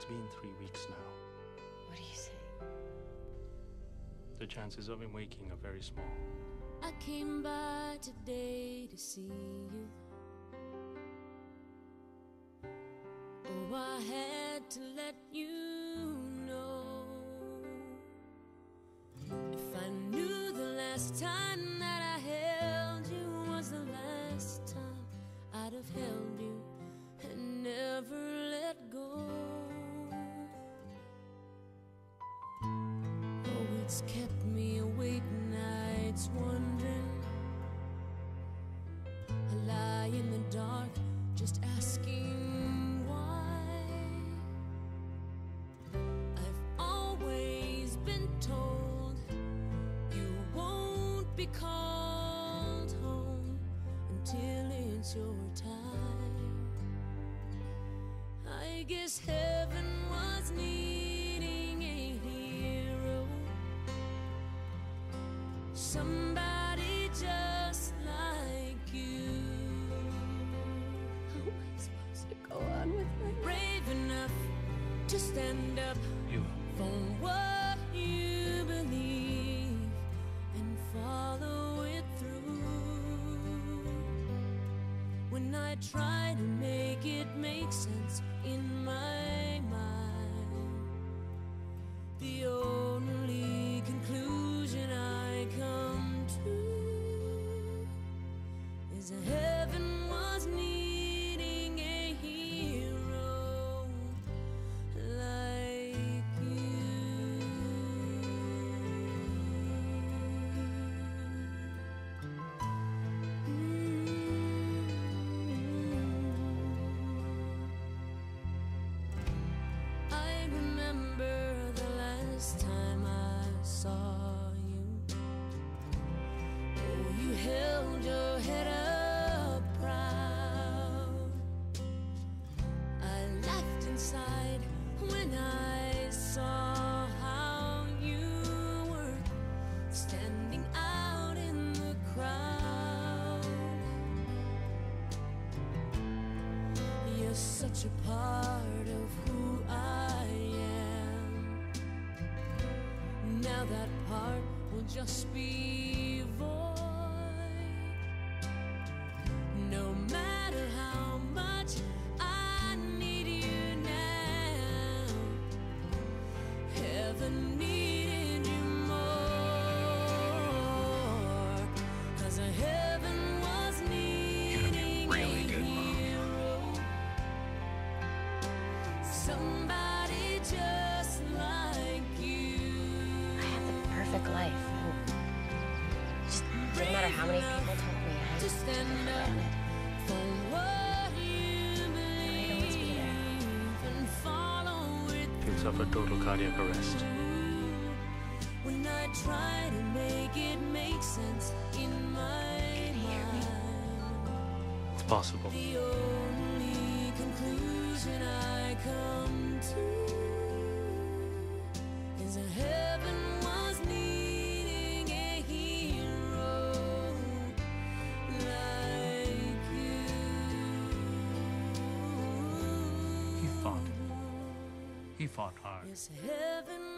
been 3 weeks now. What are you saying? The chances of him waking are very small. I came by today to see you. Oh, I had to let you know. If I knew the last time that I held you was the last time, I'd have held you and never let go. Oh, it's kept me awake nights wondering. I lie in the dark just asking why. I've always been told you won't be called home until it's your time. I guess heaven was needing a hero, somebody just like you. How am I supposed to go on with my life? Brave enough to stand up You. for what you believe and follow it through. When I try to make it make sense in my mind, the only conclusion I come to is that heaven was needing a hero like you. I remember the last time I saw you. Oh, you held your head up proud. I laughed inside when I saw how you were standing out in the crowd. You're such a part of who I am. Now that part will just be void. No matter how much I need you now, heaven needed you more. 'Cause heaven was needing really a good, Mom. hero, somebody just like you. I had the perfect life. Just didn't matter how many people told me I To took it stand for up granted. for what you I'd always be there. believe and follow it He'll suffer total cardiac arrest. through. When I try to make it make sense in my mind, It's possible. the only conclusion I come to is that heaven was needing a hero like you. He fought. He fought hard. Yes, heaven